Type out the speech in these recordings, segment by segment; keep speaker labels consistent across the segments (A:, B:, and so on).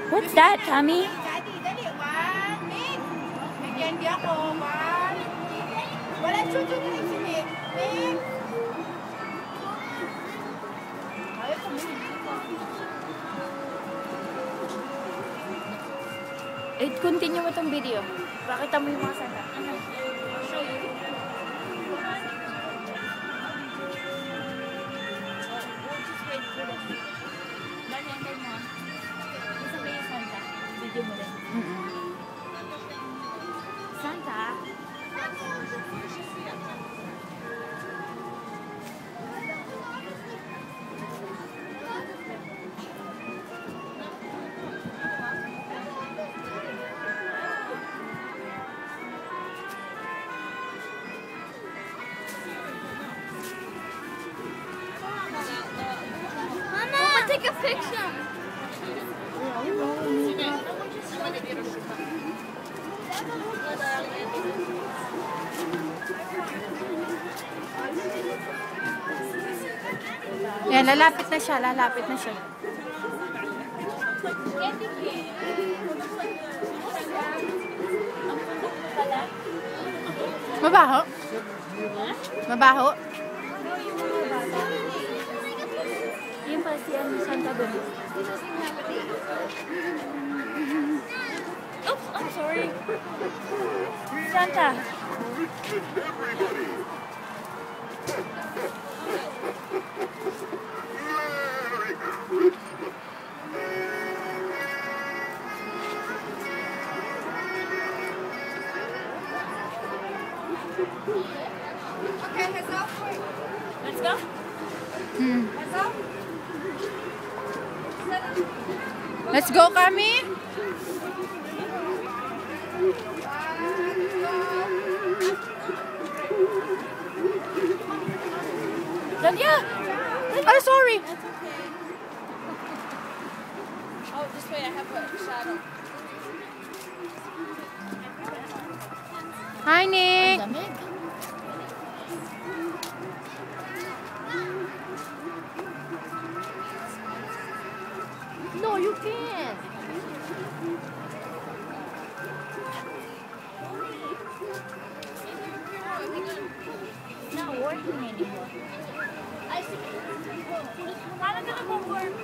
A: What's that, Tommy?
B: Dali, one, Nick. May candy ako, one. Wala chuchu na si Nick. Nick. Ayaw ko, Nick.
A: Continue mo tong video. Pakita mo yung mga santa. I'll show you. Just wait for this. Dali, antay mo. Isa ba yung santa? Video mo rin. Santa? Take a picture. Yan, lalapit na siya, lalapit na siya. Mabaho? Mabaho? Yung pa si Santa doon. Oops, I'm sorry. Santa.
B: Okay, heads up.
A: Let's go.
B: Heads up.
A: Let's go, Kami. Dalia. Oh, sorry.
B: That's okay. Oh, this way I have a shadow.
A: Hi, Nick. No, you can't. It's not working anymore. I see. Paano ka nag-work?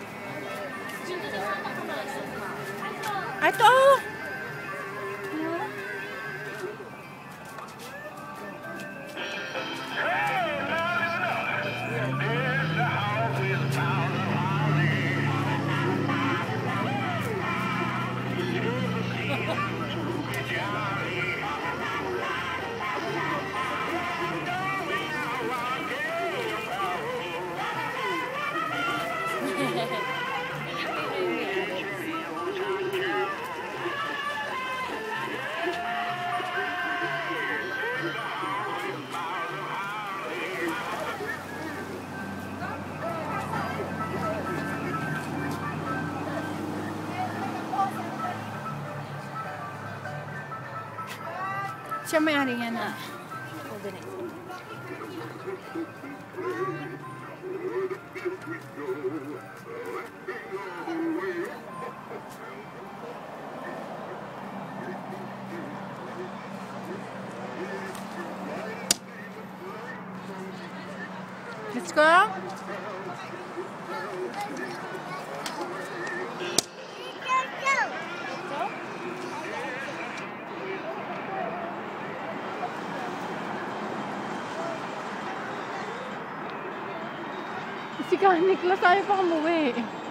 A: Ito. Siya may-ari yan na. Hold it. Let's go. Si Niklas ayaw pa umuwi.